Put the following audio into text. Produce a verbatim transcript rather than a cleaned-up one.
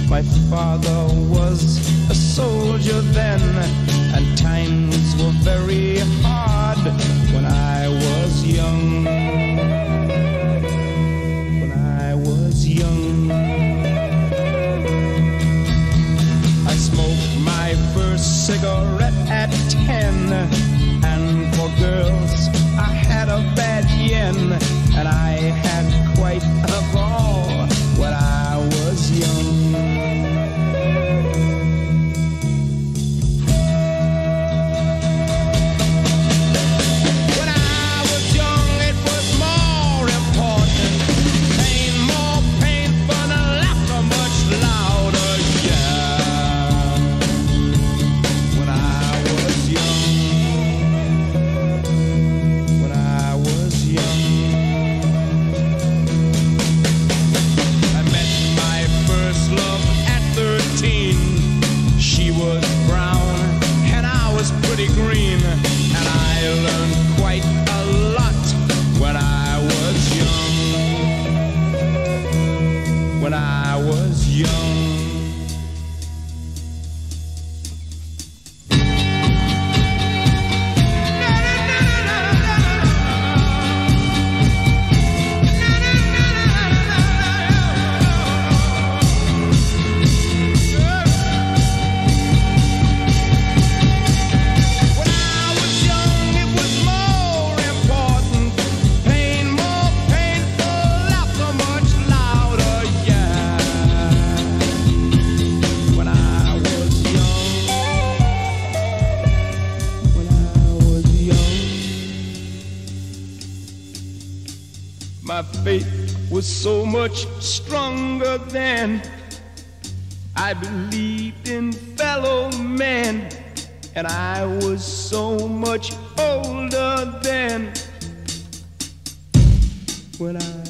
My father was a soldier then, and times were very hard when I was young. When I was young, I smoked my first cigarette at ten, and for girls I had a bad yen, and I had quite a ball when I was young. Green, and I learned quite a lot when I was young. When I was young. My faith was so much stronger then. I believed in fellow men, and I was so much older then. When I